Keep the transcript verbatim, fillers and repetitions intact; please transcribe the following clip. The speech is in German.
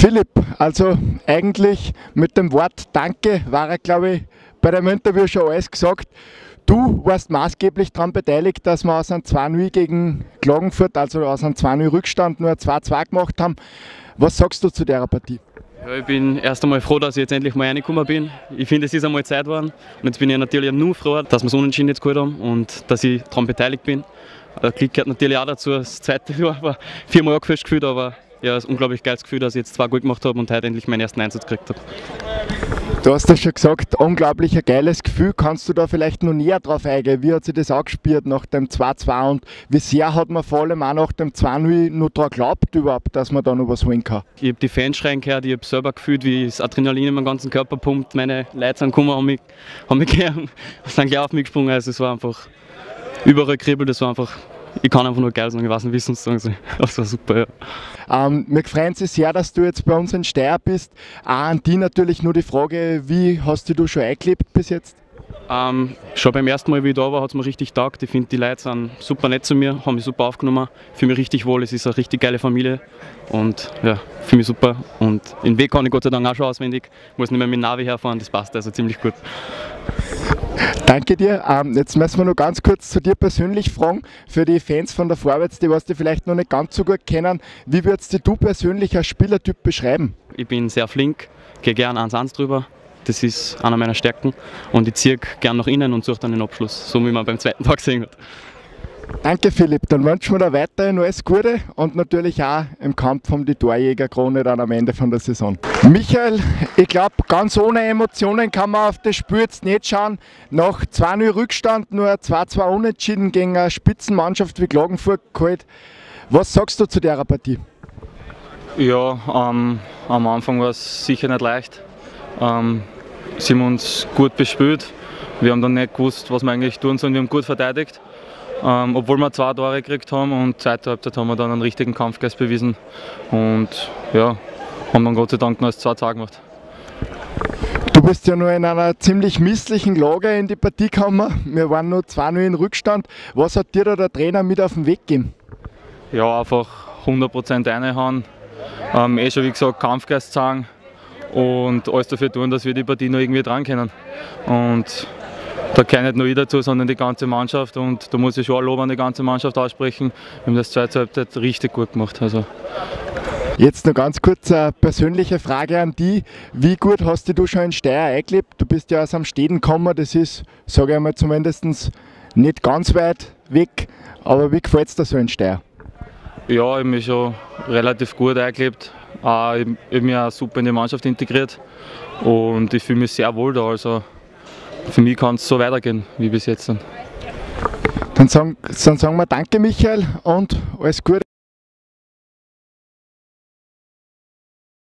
Philipp, also eigentlich mit dem Wort Danke war er, glaube ich, bei dem Interview schon alles gesagt. Du warst maßgeblich daran beteiligt, dass wir aus einem zwei null gegen Klagenfurt, also aus einem zwei null Rückstand, nur ein zwei zwei gemacht haben. Was sagst du zu der Partie? Ja, ich bin erst einmal froh, dass ich jetzt endlich mal reingekommen bin. Ich finde, es ist einmal Zeit geworden. Und jetzt bin ich natürlich nur froh, dass wir es unentschieden jetzt geholt haben und dass ich daran beteiligt bin. Der Glück gehört natürlich auch dazu. Das zweite Jahr war viermal angefasst gefühlt, aber ja, es ist ein unglaublich geiles Gefühl, dass ich jetzt zwei gut gemacht habe und heute endlich meinen ersten Einsatz gekriegt habe. Du hast ja schon gesagt, unglaublich ein geiles Gefühl. Kannst du da vielleicht noch näher drauf eingehen? Wie hat sich das angespielt nach dem zwei zwei und wie sehr hat man vor allem auch nach dem zwei null noch daran geglaubt überhaupt, dass man da noch was holen kann? Ich habe die Fans schreien gehört, ich habe selber gefühlt, wie das Adrenalin in meinen ganzen Körper pumpt. Meine Leute sind gekommen, haben mich, haben mich gern, sind gleich auf mich gesprungen. Also es war einfach überall kribbelt, das war einfach, ich kann einfach nur geil sagen, ich weiß nicht, wie es sonst sagen soll. Das war super, ja. Ähm, mir gefreut es sehr, dass du jetzt bei uns in Steyr bist. Auch an die natürlich nur die Frage, wie hast dich du schon eingelebt bis jetzt? Ähm, schon beim ersten Mal, wie ich da war, hat es mir richtig getaugt. Ich finde, die Leute sind super nett zu mir, haben mich super aufgenommen, fühle mich richtig wohl, es ist eine richtig geile Familie und ja, fühle mich super. Und den Weg kann ich Gott sei Dank auch schon auswendig, muss nicht mehr mit dem Navi herfahren, das passt also ziemlich gut. Danke dir. Ähm, jetzt müssen wir noch ganz kurz zu dir persönlich fragen, für die Fans von der Vorwärts, die was die vielleicht noch nicht ganz so gut kennen, wie würdest du persönlich als Spielertyp beschreiben? Ich bin sehr flink, gehe gerne eins eins drüber, das ist einer meiner Stärken und ich ziehe gerne nach innen und suche dann den Abschluss, so wie man beim zweiten Tag gesehen hat. Danke Philipp, dann wünschen wir dir weiterhin alles Gute und natürlich auch im Kampf um die Torjägerkrone dann am Ende von der Saison. Michael, ich glaube, ganz ohne Emotionen kann man auf das Spiel jetzt nicht schauen. Nach zwei null Rückstand nur zwei zwei unentschieden gegen eine Spitzenmannschaft wie Klagenfurt geholt. Was sagst du zu der Partie? Ja, ähm, am Anfang war es sicher nicht leicht. Ähm, sie haben uns gut bespielt. Wir haben dann nicht gewusst, was wir eigentlich tun sollen. Wir haben gut verteidigt. Ähm, obwohl wir zwei Tore gekriegt haben und zweite Halbzeit haben wir dann einen richtigen Kampfgeist bewiesen und ja, haben dann Gott sei Dank noch das zwei zwei gemacht. Du bist ja nur in einer ziemlich misslichen Lage in die Partie gekommen. Wir waren nur zwei null in Rückstand. Was hat dir da der Trainer mit auf den Weg gegeben? Ja, einfach hundert Prozent reinhauen, ähm, eh schon wie gesagt Kampfgeist zeigen und alles dafür tun, dass wir die Partie noch irgendwie dran können. Und da gehört nicht nur ich dazu, sondern die ganze Mannschaft und da muss ich schon ein Lob an die ganze Mannschaft aussprechen. Wir haben das zweite Halbzeit richtig gut gemacht. Also. Jetzt noch ganz kurz eine persönliche Frage an dich. Wie gut hast du schon in Steyr eingelebt? Du bist ja aus am Städten gekommen, das ist, sage ich einmal, zumindest nicht ganz weit weg. Aber wie gefällt es dir so in Steyr? Ja, ich habe mich schon relativ gut eingelebt. Ich habe mich auch super in die Mannschaft integriert und ich fühle mich sehr wohl da. Also für mich kann es so weitergehen wie bis jetzt. Dann sagen, dann sagen wir danke Michael und alles Gute.